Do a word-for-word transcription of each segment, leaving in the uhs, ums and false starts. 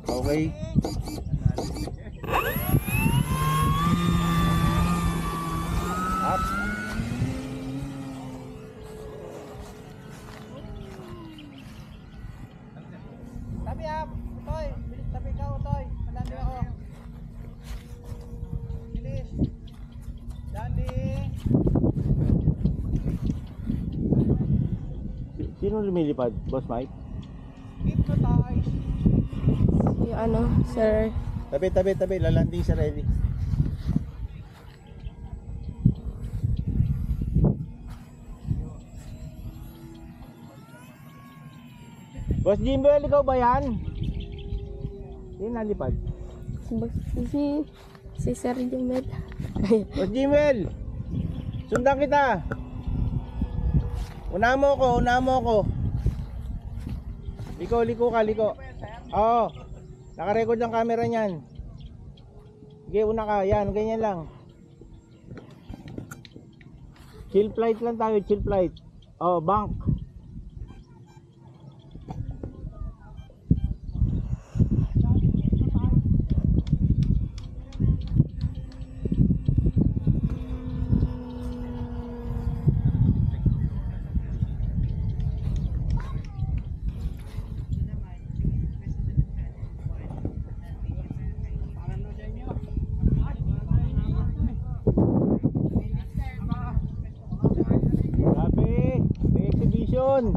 Okay. Up. Tabi up, Toy. Bilis tabi ka, Toy. Malandi ako. Bilis. Landing. Sino lumilipad? Boss Mike? Hypnotize. Yung ano, sir. Tabi, tabi, tabi. Lalanding sa ready. Boss Jimbel, ikaw ba yan? Sino nalipad? Si, si, si Sir Jumel. Boss Jimbel! Sundan kita! Una mo ko, una mo ko. Liko, liko ka, liko. Oo. Nakarecord ang camera niyan. Sige, una ka. Yan, ganyan lang. Chill flight lang tayo, chill flight. Oh, bank. Grabe, may exhibition.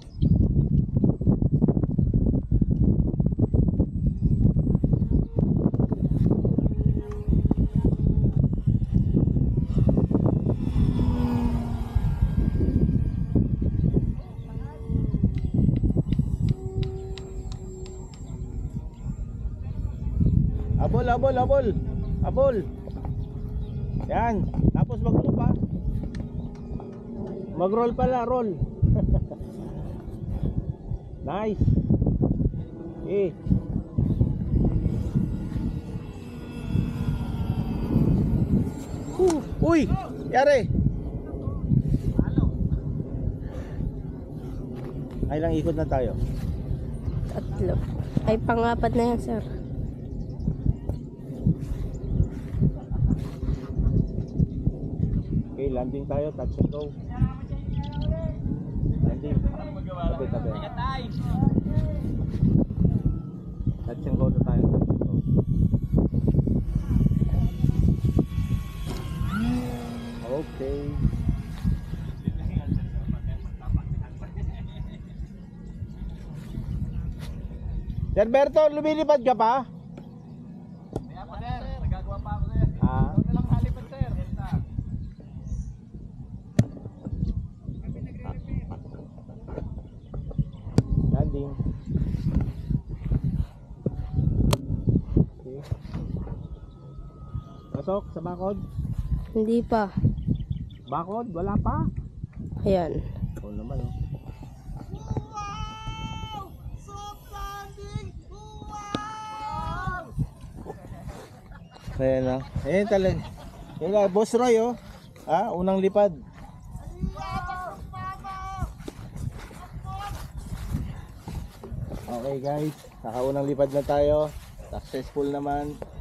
Abol, abol, abol. Abol. Yan. Tapos mag-roll pa. Mag-roll pala, roll. Nice. Eh. Uh, uy, yari. Ay lang ikot na tayo. Tatlo. Ay, pangapat na yan, sir. Okay, landing tayo, touch and go. Landing. Tabi, tabi. Touch and go na tayo, touch and go. Okay. Sir Berto, lumilipad ka pa? Kaya pa, sir. Nagagawa pa ako, sir. Ah. Ikaw na lang halipad, sir. Landing. Okay. Pasok sa bakod. Hindi pa. Bakod, wala pa. Ayan. Oo naman, oh. Ayan na. Ayan talaga. Ayan na, Boss Roy, oh. Ah, unang lipad. Okay guys, nakaunang lipad na tayo. Successful naman.